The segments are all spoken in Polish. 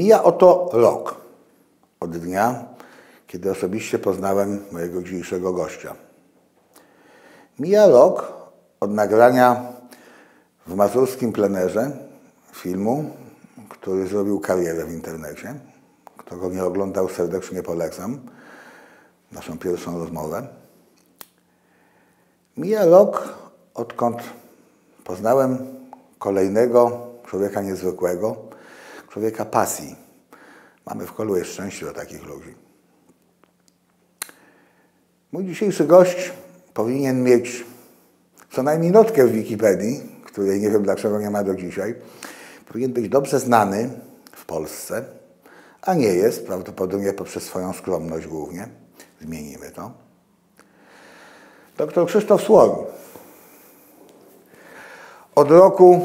Mija oto rok od dnia, kiedy osobiście poznałem mojego dzisiejszego gościa. Mija rok od nagrania w mazurskim plenerze filmu, który zrobił karierę w internecie. Kto go nie oglądał, serdecznie polecam naszą pierwszą rozmowę. Mija rok, odkąd poznałem kolejnego człowieka niezwykłego, człowieka pasji. Mamy w Koluje szczęście do takich ludzi. Mój dzisiejszy gość powinien mieć co najmniej notkę w Wikipedii, której nie wiem dlaczego nie ma do dzisiaj. Powinien być dobrze znany w Polsce, a nie jest, prawdopodobnie poprzez swoją skromność głównie. Zmienimy to. Dr Krzysztof Słoń. Od roku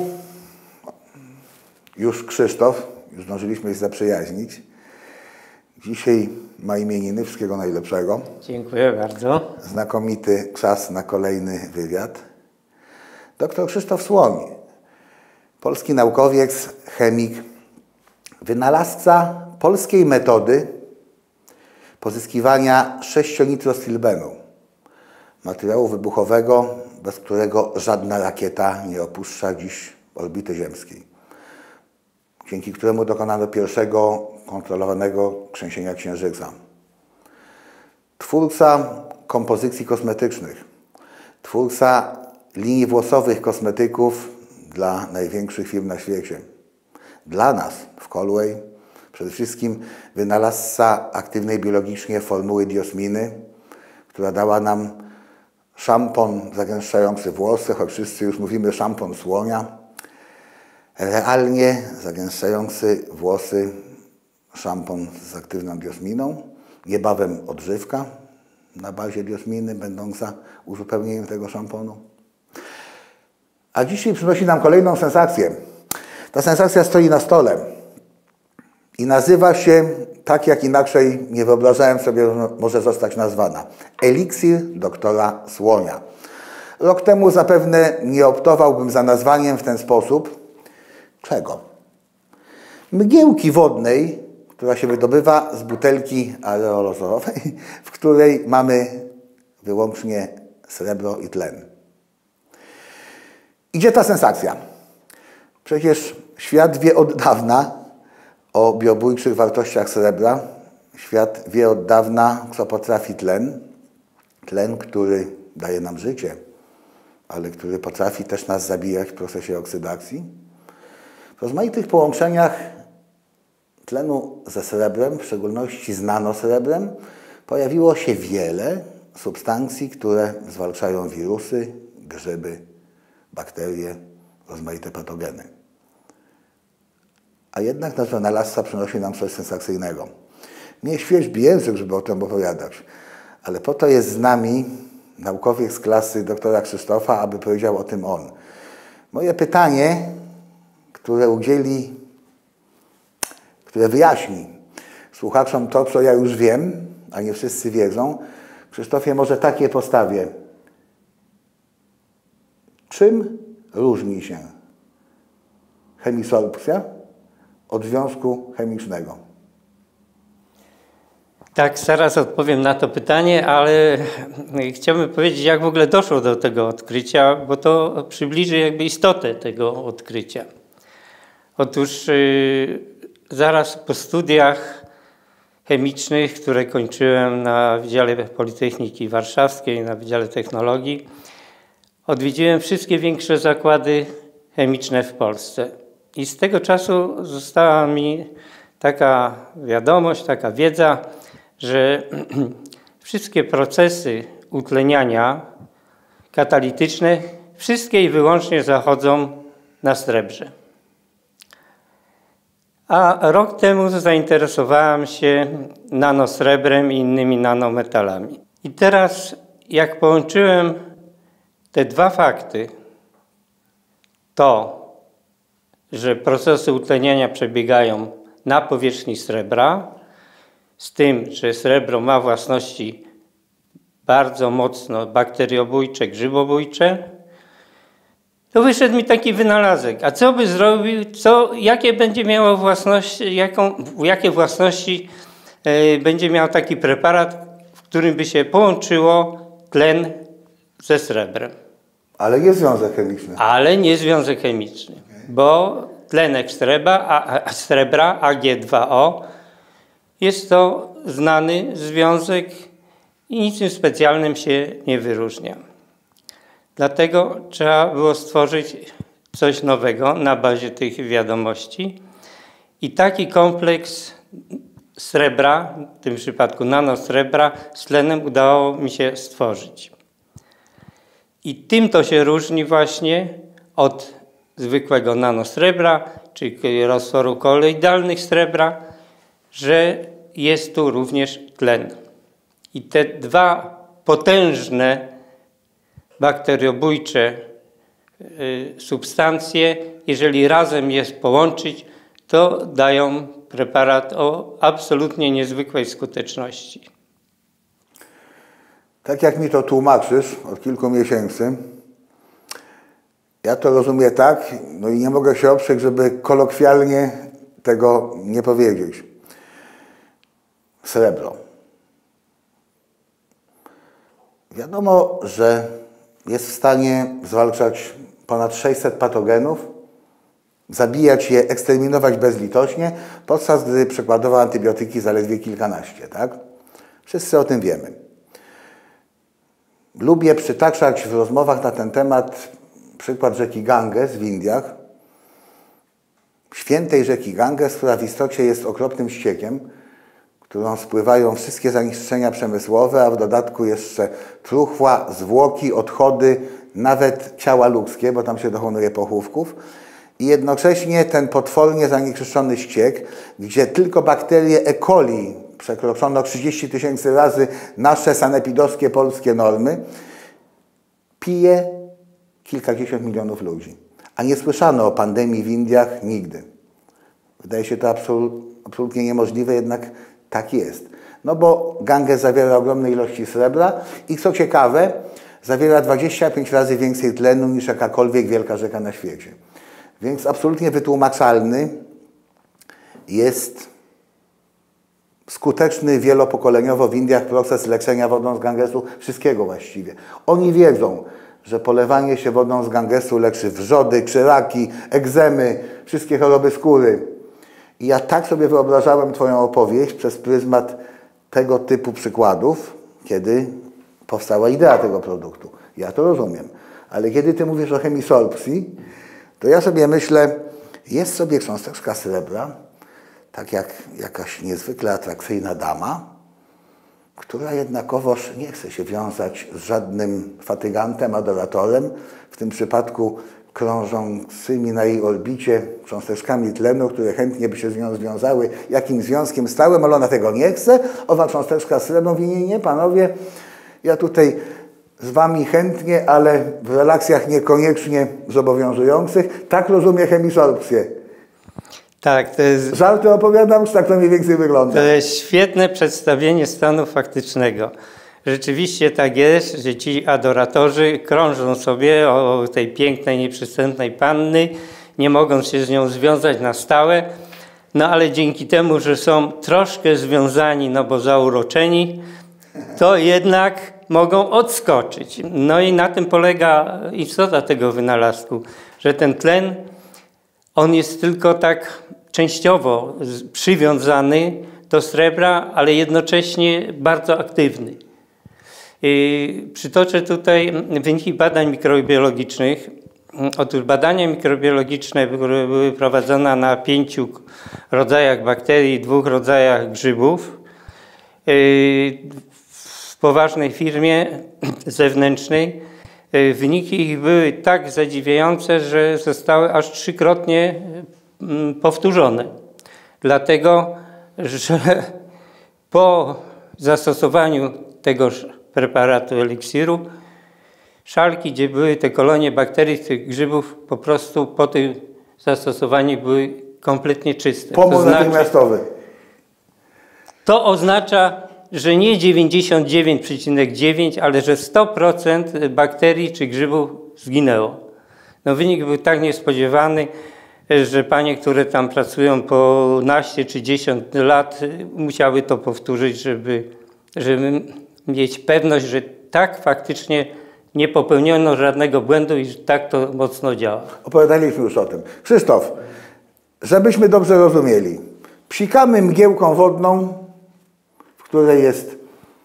już Krzysztof, już zdążyliśmy się zaprzyjaźnić. Dzisiaj ma imieniny, wszystkiego najlepszego. Dziękuję bardzo. Znakomity czas na kolejny wywiad. Dr Krzysztof Słoń, polski naukowiec, chemik, wynalazca polskiej metody pozyskiwania sześcionitrostilbenu, materiału wybuchowego, bez którego żadna rakieta nie opuszcza dziś orbity ziemskiej, dzięki któremu dokonano pierwszego kontrolowanego trzęsienia Księżyca. Twórca kompozycji kosmetycznych, twórca linii włosowych kosmetyków dla największych firm na świecie. Dla nas w Colway przede wszystkim wynalazca aktywnej biologicznie formuły diosminy, która dała nam szampon zagęszczający włosy, choć wszyscy już mówimy szampon słonia. Realnie zagęszczający włosy szampon z aktywną diosminą, niebawem odżywka na bazie diosminy, będąca uzupełnieniem tego szamponu. A dzisiaj przynosi nam kolejną sensację. Ta sensacja stoi na stole i nazywa się, tak jak inaczej nie wyobrażałem sobie, może zostać nazwana, eliksir doktora Słonia. Rok temu zapewne nie optowałbym za nazwaniem w ten sposób. Czego? Mgiełki wodnej, która się wydobywa z butelki aerozolowej, w której mamy wyłącznie srebro i tlen. I gdzie ta sensacja? Przecież świat wie od dawna o biobójczych wartościach srebra. Świat wie od dawna, co potrafi tlen. Tlen, który daje nam życie, ale który potrafi też nas zabijać w procesie oksydacji. W rozmaitych połączeniach tlenu ze srebrem, w szczególności z nanosrebrem, pojawiło się wiele substancji, które zwalczają wirusy, grzyby, bakterie, rozmaite patogeny. A jednak nasz wynalazca przynosi nam coś sensacyjnego. Nie świeżbi język, żeby o tym opowiadać, ale po to jest z nami naukowiec z klasy doktora Krzysztofa, aby powiedział o tym on. Moje pytanie, które wyjaśni słuchaczom to, co ja już wiem, a nie wszyscy wiedzą. Krzysztofie, może takie postawię. Czym różni się chemisorpcja od związku chemicznego? Tak, zaraz odpowiem na to pytanie, ale chciałbym powiedzieć, jak w ogóle doszło do tego odkrycia, bo to przybliży jakby istotę tego odkrycia. Otóż zaraz po studiach chemicznych, które kończyłem na Wydziale Politechniki Warszawskiej, na Wydziale Technologii, odwiedziłem wszystkie większe zakłady chemiczne w Polsce. I z tego czasu została mi taka wiadomość, taka wiedza, że wszystkie procesy utleniania katalityczne, wszystkie i wyłącznie zachodzą na srebrze. A rok temu zainteresowałem się nanosrebrem i innymi nanometalami. I teraz, jak połączyłem te dwa fakty, to, że procesy utleniania przebiegają na powierzchni srebra, z tym, że srebro ma własności bardzo mocno bakteriobójcze, grzybobójcze, To wyszedł mi taki wynalazek. A co by zrobił, jakie będzie miało własności, jakie własności będzie miał taki preparat, w którym by się połączyło tlen ze srebrem. Ale nie związek chemiczny. Ale nie związek chemiczny, bo tlenek srebra, Ag2O, jest to znany związek i niczym specjalnym się nie wyróżnia. Dlatego trzeba było stworzyć coś nowego na bazie tych wiadomości i taki kompleks srebra, w tym przypadku nanosrebra, z tlenem udało mi się stworzyć. I tym to się różni właśnie od zwykłego nanosrebra, czy roztworu koloidalnych srebra, że jest tu również tlen. I te dwa potężne bakteriobójcze substancje, jeżeli razem je połączyć, to dają preparat o absolutnie niezwykłej skuteczności. Tak jak mi to tłumaczysz od kilku miesięcy, ja to rozumiem tak, no i nie mogę się oprzeć, żeby kolokwialnie tego nie powiedzieć. Srebro. Wiadomo, że jest w stanie zwalczać ponad 600 patogenów, zabijać je, eksterminować bezlitośnie, podczas gdy przykładowo antybiotyki zaledwie kilkanaście, tak? Wszyscy o tym wiemy. Lubię przytaczać w rozmowach na ten temat przykład rzeki Ganges w Indiach, świętej rzeki Ganges, która w istocie jest okropnym ściekiem, którą spływają wszystkie zanieczyszczenia przemysłowe, a w dodatku jeszcze truchła, zwłoki, odchody, nawet ciała ludzkie, bo tam się dokonuje pochówków. I jednocześnie ten potwornie zanieczyszczony ściek, gdzie tylko bakterie E. coli przekroczono 30 000 razy nasze sanepidowskie polskie normy, pije kilkadziesiąt milionów ludzi. A nie słyszano o pandemii w Indiach nigdy. Wydaje się to absolutnie niemożliwe, jednak tak jest. No bo Ganges zawiera ogromne ilości srebra i co ciekawe, zawiera 25 razy więcej tlenu niż jakakolwiek wielka rzeka na świecie. Więc absolutnie wytłumaczalny jest skuteczny wielopokoleniowo w Indiach proces leczenia wodą z Gangesu, wszystkiego właściwie. Oni wiedzą, że polewanie się wodą z Gangesu leczy wrzody, krzyżaki, egzemy, wszystkie choroby skóry. I ja tak sobie wyobrażałem Twoją opowieść przez pryzmat tego typu przykładów, kiedy powstała idea tego produktu. Ja to rozumiem. Ale kiedy Ty mówisz o chemisorpcji, to ja sobie myślę, jest sobie cząsteczka srebra, tak jak jakaś niezwykle atrakcyjna dama, która jednakowoż nie chce się wiązać z żadnym fatygantem, adoratorem, w tym przypadku krążącymi na jej orbicie cząsteczkami tlenu, które chętnie by się z nią związały jakimś związkiem stałym, ale ona tego nie chce. Owa cząsteczka srebra mówi, nie, panowie, ja tutaj z wami chętnie, ale w relacjach niekoniecznie zobowiązujących. Tak rozumie chemisorpcję. Tak, to jest... Żarty opowiadam, czy tak to mniej więcej wygląda? To jest świetne przedstawienie stanu faktycznego. Rzeczywiście tak jest, że ci adoratorzy krążą sobie o tej pięknej, nieprzystępnej panny, nie mogą się z nią związać na stałe, no ale dzięki temu, że są troszkę związani, no bo zauroczeni, to jednak mogą odskoczyć. No i na tym polega istota tego wynalazku, że ten tlen, on jest tylko tak częściowo przywiązany do srebra, ale jednocześnie bardzo aktywny. Przytoczę tutaj wyniki badań mikrobiologicznych. Otóż badania mikrobiologiczne były prowadzone na 5 rodzajach bakterii, 2 rodzajach grzybów w poważnej firmie zewnętrznej. Wyniki ich były tak zadziwiające, że zostały aż 3-krotnie powtórzone. Dlatego, że po zastosowaniu tegoż preparatu eliksiru, szalki, gdzie były te kolonie bakterii, tych grzybów, po prostu po tym zastosowaniu były kompletnie czyste. Pomór natychmiastowy. To oznacza, że nie 99,9, ale że 100% bakterii czy grzybów zginęło. No wynik był tak niespodziewany, że panie, które tam pracują po naście czy 10 lat, musiały to powtórzyć, żeby mieć pewność, że tak faktycznie nie popełniono żadnego błędu i że tak to mocno działa. Opowiadaliśmy już o tym. Krzysztof, żebyśmy dobrze rozumieli, psikamy mgiełką wodną, w której jest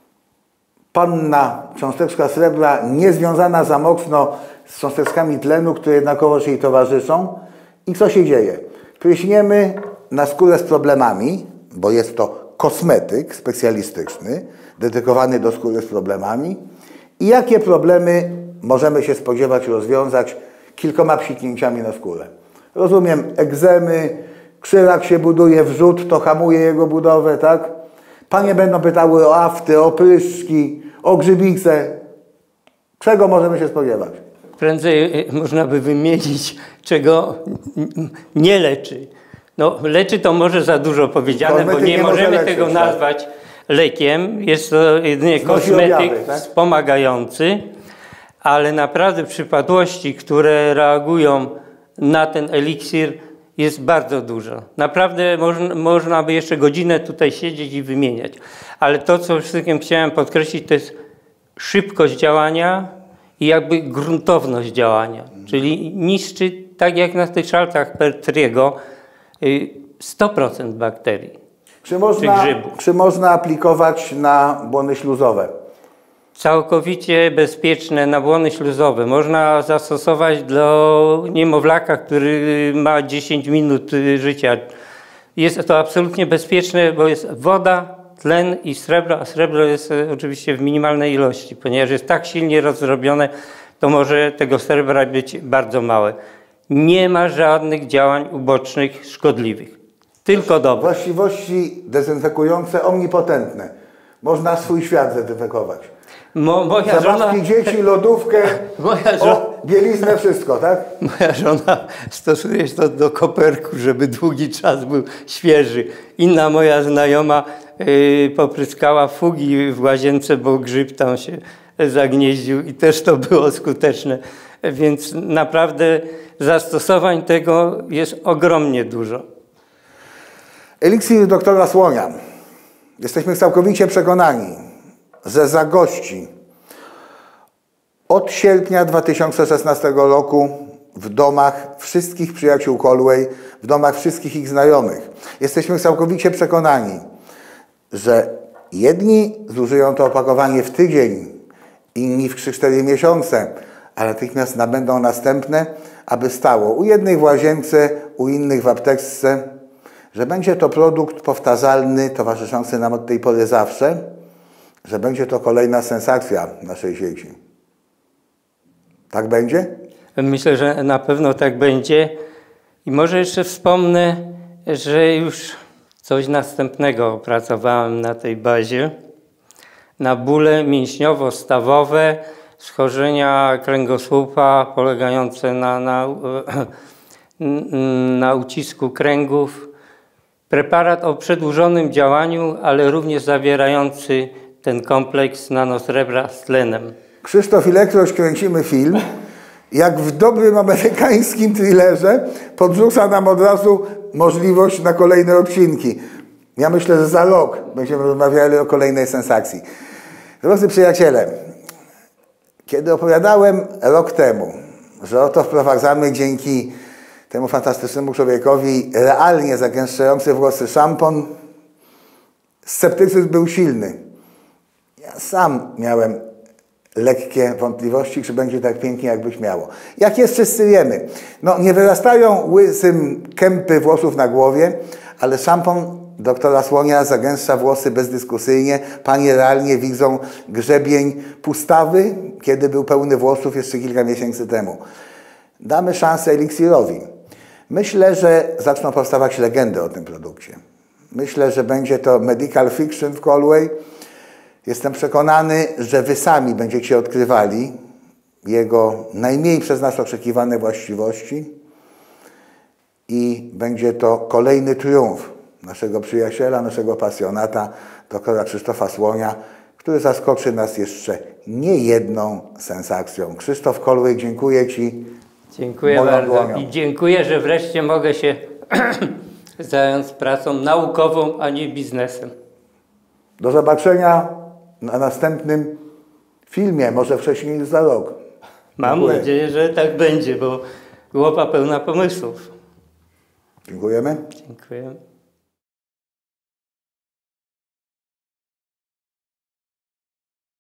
panna cząsteczka srebra niezwiązana za mocno z cząsteczkami tlenu, które jednakowoż jej towarzyszą. I co się dzieje? Pryśniemy na skórę z problemami, bo jest to kosmetyk specjalistyczny, dedykowany do skóry z problemami. I jakie problemy możemy się spodziewać rozwiązać kilkoma psiknięciami na skórę? Rozumiem, egzemy, krzyrak się buduje, wrzód, to hamuje jego budowę, tak? Panie będą pytały o afty, o pryszki, o grzybice. Czego możemy się spodziewać? Prędzej można by wymienić, czego nie leczy. No, leczy to może za dużo powiedziane, bo nie możemy tego nazwać lekiem. Jest to jedynie kosmetyk wspomagający, ale naprawdę przypadłości, które reagują na ten eliksir, jest bardzo dużo. Naprawdę można by jeszcze godzinę tutaj siedzieć i wymieniać. Ale to, co wszystkim chciałem podkreślić, to jest szybkość działania i jakby gruntowność działania. Czyli niszczy, tak jak na tych szalcach Pertriego, 100% bakterii. Czy można aplikować na błony śluzowe? Całkowicie bezpieczne na błony śluzowe. Można zastosować do niemowlaka, który ma 10 minut życia. Jest to absolutnie bezpieczne, bo jest woda, tlen i srebro, a srebro jest oczywiście w minimalnej ilości, ponieważ jest tak silnie rozrobione, to może tego srebra być bardzo małe. Nie ma żadnych działań ubocznych szkodliwych, tylko dobre. Właściwości dezynfekujące, omnipotentne. Można swój świat zdezynfekować. Moja żona, dzieci, lodówkę, bieliznę, wszystko, tak? Moja żona stosuje to do koperku, żeby długi czas był świeży. Inna moja znajoma popryskała fugi w łazience, bo grzyb tam się zagnieździł i też to było skuteczne. Więc naprawdę zastosowań tego jest ogromnie dużo. Eliksir doktora Słonia. Jesteśmy całkowicie przekonani, że zagości od sierpnia 2016 roku w domach wszystkich przyjaciół Colway, w domach wszystkich ich znajomych. Jesteśmy całkowicie przekonani, że jedni zużyją to opakowanie w tydzień, inni w 3-4 miesiące, a natychmiast nabędą następne, aby stało u jednych w łazience, u innych w apteczce, że będzie to produkt powtarzalny, towarzyszący nam od tej pory zawsze, że będzie to kolejna sensacja naszej sieci. Tak będzie? Myślę, że na pewno tak będzie. I może jeszcze wspomnę, że już coś następnego opracowałem na tej bazie. Na bóle mięśniowo-stawowe, schorzenia kręgosłupa polegające na ucisku kręgów. Preparat o przedłużonym działaniu, ale również zawierający ten kompleks nanosrebra z tlenem. Krzysztof, ilekroć kręcimy film, jak w dobrym amerykańskim thrillerze, podrzuca nam od razu możliwość na kolejne odcinki. Ja myślę, że za rok będziemy rozmawiali o kolejnej sensacji. Drodzy przyjaciele, kiedy opowiadałem rok temu, że oto wprowadzamy dzięki temu fantastycznemu człowiekowi realnie zagęszczający włosy szampon, sceptycyzm był silny. Ja sam miałem lekkie wątpliwości, czy będzie tak pięknie, jak być miało. Jak jest, wszyscy wiemy. No, nie wyrastają łysym kępy włosów na głowie, ale szampon doktora Słonia zagęszcza włosy bezdyskusyjnie. Panie realnie widzą grzebień pustawy, kiedy był pełny włosów jeszcze kilka miesięcy temu. Damy szansę eliksirowi. Myślę, że zaczną powstawać legendy o tym produkcie. Myślę, że będzie to medical fiction w Colway. Jestem przekonany, że wy sami będziecie odkrywali jego najmniej przez nas oczekiwane właściwości i będzie to kolejny triumf naszego przyjaciela, naszego pasjonata, doktora Krzysztofa Słonia, który zaskoczy nas jeszcze niejedną sensacją. Krzysztof Colway, dziękuję Ci Dziękuję moją bardzo dłonią. i dziękuję, że wreszcie mogę się zająć pracą naukową, a nie biznesem. Do zobaczenia na następnym filmie, może wcześniej niż za rok. Mam Dziękuję. nadzieję, że tak będzie, bo głowa pełna pomysłów. Dziękujemy. Dziękuję.